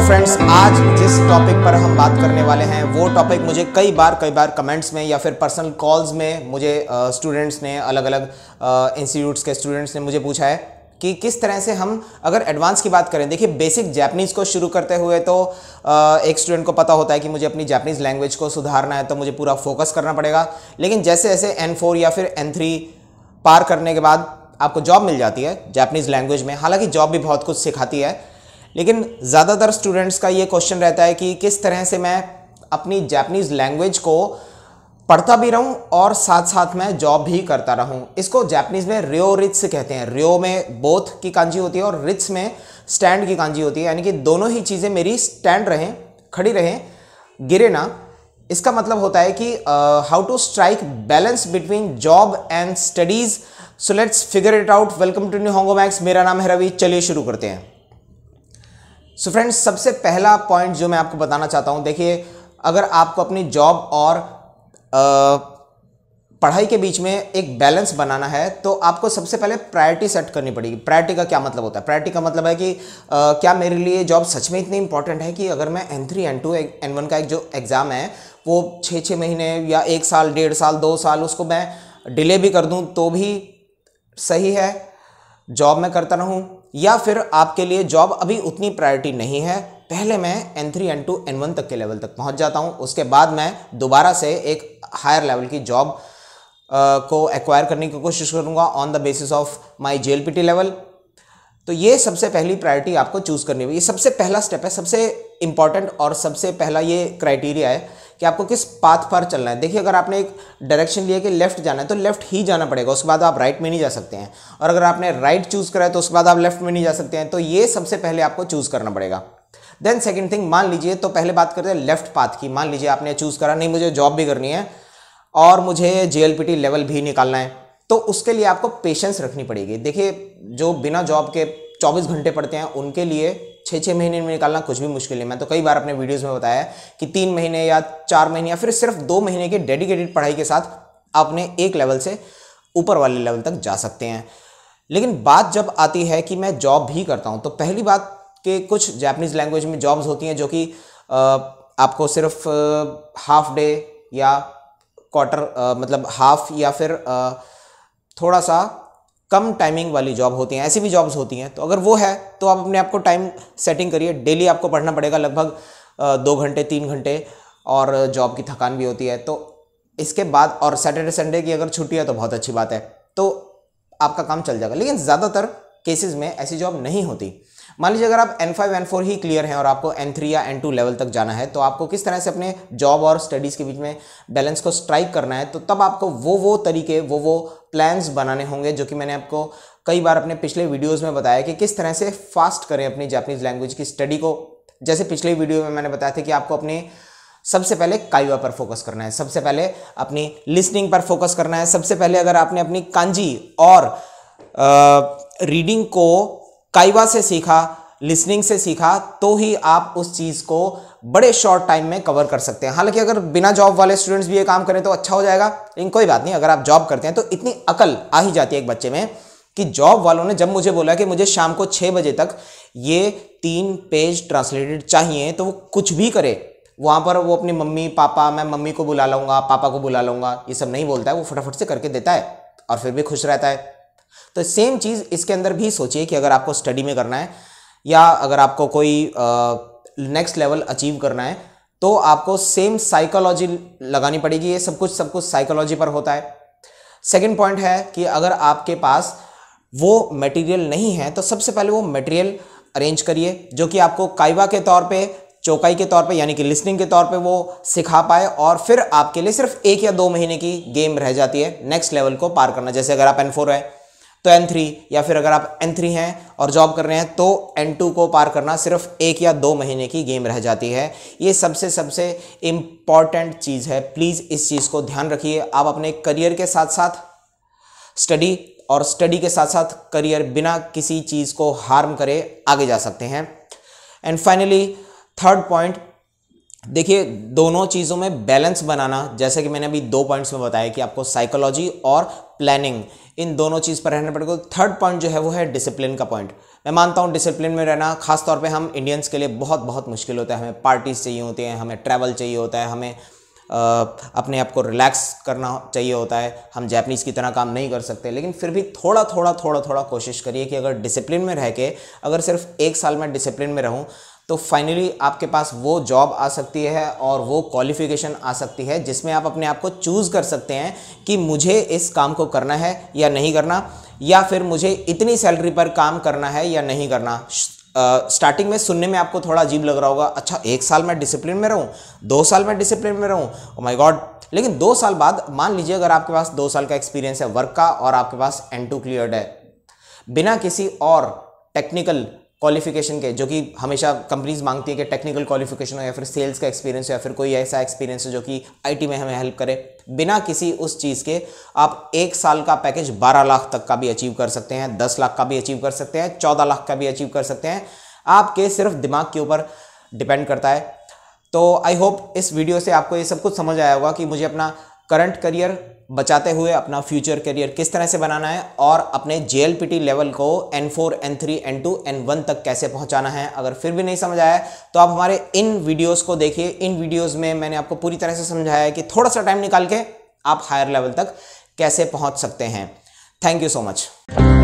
Friends, आज जिस topic पर हम बात करने वाले हैं वो टॉपिक मुझे कई बार कमेंट्स में या फिर पर्सनल कॉल्स में मुझे स्टूडेंट्स ने, अलग अलग इंस्टीट्यूट्स के स्टूडेंट्स ने मुझे पूछा है कि किस तरह से हम अगर एडवांस की बात करें। देखिए, बेसिक जापानीज़ को शुरू करते हुए तो एक स्टूडेंट को पता होता है कि मुझे अपनी जापानीज़ लैंग्वेज को सुधारना है, तो मुझे पूरा फोकस करना पड़ेगा। लेकिन जैसे जैसे N4 या फिर N3 पार करने के बाद आपको जॉब मिल जाती है जापानीज़ लैंग्वेज में। हालांकि जॉब भी बहुत कुछ सिखाती है, लेकिन ज़्यादातर स्टूडेंट्स का ये क्वेश्चन रहता है कि किस तरह से मैं अपनी जापानीज़ लैंग्वेज को पढ़ता भी रहूं और साथ साथ में जॉब भी करता रहूं। इसको जापानीज़ में रियो रित्स कहते हैं। रियो में बोथ की कांजी होती है और रित्स में स्टैंड की कांजी होती है, यानी कि दोनों ही चीज़ें मेरी स्टैंड रहें, खड़ी रहें, गिरे ना। इसका मतलब होता है कि how to strike balance between job and studies. So let's figure it out. Welcome to Nihongomax. मेरा नाम है रवि। चलिए शुरू करते हैं। सो फ्रेंड्स, सबसे पहला पॉइंट जो मैं आपको बताना चाहता हूं, देखिए, अगर आपको अपनी जॉब और पढ़ाई के बीच में एक बैलेंस बनाना है तो आपको सबसे पहले प्रायोरिटी सेट करनी पड़ेगी। प्रायोरिटी का क्या मतलब होता है? प्रायोरिटी का मतलब है कि क्या मेरे लिए जॉब सच में इतनी इंपॉर्टेंट है कि अगर मैं N3, N2, N1 का एक जो एग्ज़ाम है वो 6 महीने या 1 साल, 1.5 साल, 2 साल उसको मैं डिले भी कर दूं तो भी सही है, जॉब में करता रहूं? या फिर आपके लिए जॉब अभी उतनी प्रायोरिटी नहीं है, पहले मैं N3, N2, N1 तक के लेवल तक पहुंच जाता हूं, उसके बाद मैं दोबारा से एक हायर लेवल की जॉब को एक्वायर करने की कोशिश करूंगा on the basis of my JLPT level. तो ये सबसे पहली प्रायोरिटी आपको चूज़ करनी होगी। ये सबसे पहला स्टेप है, सबसे इंपॉर्टेंट और सबसे पहला ये क्राइटेरिया है कि आपको किस पाथ पर चलना है। देखिए, अगर आपने एक डायरेक्शन लिया कि लेफ्ट जाना है तो लेफ्ट ही जाना पड़ेगा, उसके बाद आप राइट में नहीं जा सकते हैं। और अगर आपने राइट चूज़ करा है तो उसके बाद आप लेफ्ट में नहीं जा सकते हैं। तो ये सबसे पहले आपको चूज़ करना पड़ेगा। देन सेकेंड थिंग, मान लीजिए, तो पहले बात करते हैं लेफ्ट पाथ की। मान लीजिए आपने चूज़ करा, नहीं मुझे जॉब भी करनी है और मुझे JLPT लेवल भी निकालना है, तो उसके लिए आपको पेशेंस रखनी पड़ेगी। देखिए, जो बिना जॉब के 24 घंटे पढ़ते हैं उनके लिए 6 महीने में निकालना कुछ भी मुश्किल नहीं। मैं तो कई बार अपने वीडियोस में बताया कि 3 महीने या 4 महीने या फिर सिर्फ 2 महीने के डेडिकेटेड पढ़ाई के साथ अपने एक लेवल से ऊपर वाले लेवल तक जा सकते हैं। लेकिन बात जब आती है कि मैं जॉब भी करता हूँ, तो पहली बात कि कुछ जापानीज़ लैंग्वेज में जॉब्स होती हैं जो कि आपको सिर्फ हाफ डे या क्वार्टर, मतलब हाफ या फिर थोड़ा सा कम टाइमिंग वाली जॉब होती हैं। ऐसी भी जॉब्स होती हैं। तो अगर वो है तो आप अपने आप को टाइम सेटिंग करिए। डेली आपको पढ़ना पड़ेगा लगभग 2 घंटे 3 घंटे, और जॉब की थकान भी होती है। तो इसके बाद, और सैटरडे संडे की अगर छुट्टी है तो बहुत अच्छी बात है, तो आपका काम चल जाएगा। लेकिन ज़्यादातर केसेस में ऐसी जॉब नहीं होती। मान लीजिए अगर आप N5, N4 ही क्लियर हैं और आपको N3 या N2 लेवल तक जाना है, तो आपको किस तरह से अपने जॉब और स्टडीज़ के बीच में बैलेंस को स्ट्राइक करना है, तो तब आपको वो तरीके, वो प्लान्स बनाने होंगे जो कि मैंने आपको कई बार अपने पिछले वीडियोज़ में बताया कि किस तरह से फास्ट करें अपनी जापानीज़ लैंग्वेज की स्टडी को। जैसे पिछले वीडियो में मैंने बताया था कि आपको अपने सबसे पहले काइवा पर फोकस करना है, सबसे पहले अपनी लिसनिंग पर फोकस करना है। सबसे पहले अगर आपने अपनी कांजी और रीडिंग को काइवा से सीखा, लिसनिंग से सीखा, तो ही आप उस चीज़ को बड़े शॉर्ट टाइम में कवर कर सकते हैं। हालांकि अगर बिना जॉब वाले स्टूडेंट्स भी ये काम करें तो अच्छा हो जाएगा, लेकिन कोई बात नहीं। अगर आप जॉब करते हैं तो इतनी अकल आ ही जाती है एक बच्चे में कि जॉब वालों ने जब मुझे बोला कि मुझे शाम को 6 बजे तक ये 3 पेज ट्रांसलेटेड चाहिए, तो वो कुछ भी करे। वहाँ पर वो अपनी मम्मी पापा, मैं मम्मी को बुला लूँगा, पापा को बुला लूँगा, ये सब नहीं बोलता है। वो फटाफट से करके देता है और फिर भी खुश रहता है। तो सेम चीज़ इसके अंदर भी सोचिए कि अगर आपको स्टडी में करना है या अगर आपको कोई नेक्स्ट लेवल अचीव करना है, तो आपको सेम साइकोलॉजी लगानी पड़ेगी। ये सब कुछ साइकोलॉजी पर होता है। सेकंड पॉइंट है कि अगर आपके पास वो मटेरियल नहीं है तो सबसे पहले वो मटेरियल अरेंज करिए जो कि आपको काइवा के तौर पे, चौकाई के तौर पे, यानी कि लिसनिंग के तौर पे वो सिखा पाए, और फिर आपके लिए सिर्फ 1 या 2 महीने की गेम रह जाती है नेक्स्ट लेवल को पार करना। जैसे अगर आप N4 है तो N3, या फिर अगर आप N3 हैं और जॉब कर रहे हैं तो N2 को पार करना सिर्फ 1 या 2 महीने की गेम रह जाती है। ये सबसे इम्पॉर्टेंट चीज़ है। प्लीज़ इस चीज़ को ध्यान रखिए। आप अपने करियर के साथ साथ स्टडी और स्टडी के साथ साथ करियर, बिना किसी चीज़ को हार्म करे आगे जा सकते हैं। एंड फाइनली थर्ड पॉइंट, देखिए, दोनों चीज़ों में बैलेंस बनाना, जैसे कि मैंने अभी 2 पॉइंट्स में बताया कि आपको साइकोलॉजी और प्लानिंग, इन दोनों चीज़ पर रहना पड़ेगा। थर्ड पॉइंट जो है वो है डिसिप्लिन का पॉइंट। मैं मानता हूँ डिसिप्लिन में रहना खास तौर पे हम इंडियंस के लिए बहुत बहुत मुश्किल होता है। हमें पार्टीज चाहिए होती हैं, हमें ट्रैवल चाहिए होता है, हमें अपने आप को रिलैक्स करना चाहिए होता है। हम जापानीज़ की तरह काम नहीं कर सकते, लेकिन फिर भी थोड़ा थोड़ा कोशिश करिए कि अगर डिसिप्लिन में रह के अगर सिर्फ 1 साल में डिसिप्लिन में रहूं तो फाइनली आपके पास वो जॉब आ सकती है और वो क्वालिफिकेशन आ सकती है जिसमें आप अपने आप को चूज़ कर सकते हैं कि मुझे इस काम को करना है या नहीं करना, या फिर मुझे इतनी सैलरी पर काम करना है या नहीं करना। स्टार्टिंग में सुनने में आपको थोड़ा अजीब लग रहा होगा, अच्छा 1 साल में डिसिप्लिन में रहूं, 2 साल में डिसिप्लिन में रहूं, ओ माय गॉड। लेकिन 2 साल बाद मान लीजिए अगर आपके पास 2 साल का एक्सपीरियंस है वर्क का और आपके पास N2 क्लियर्ड है, बिना किसी और टेक्निकल क्वालिफिकेशन के, जो कि हमेशा कंपनीज मांगती है कि टेक्निकल क्वालिफिकेशन हो या फिर सेल्स का एक्सपीरियंस हो या फिर कोई ऐसा एक्सपीरियंस हो जो कि आईटी में हमें हेल्प करे, बिना किसी उस चीज़ के आप 1 साल का पैकेज 12 लाख तक का भी अचीव कर सकते हैं, 10 लाख का भी अचीव कर सकते हैं, 14 लाख का भी अचीव कर सकते हैं। आपके सिर्फ दिमाग के ऊपर डिपेंड करता है। तो आई होप इस वीडियो से आपको ये सब कुछ समझ आया होगा कि मुझे अपना करंट करियर बचाते हुए अपना फ्यूचर करियर किस तरह से बनाना है और अपने JLPT लेवल को N4, N3, N2, N1 तक कैसे पहुंचाना है। अगर फिर भी नहीं समझ आया तो आप हमारे इन वीडियोस को देखिए। इन वीडियोस में मैंने आपको पूरी तरह से समझाया है कि थोड़ा सा टाइम निकाल के आप हायर लेवल तक कैसे पहुंच सकते हैं। Thank you so much.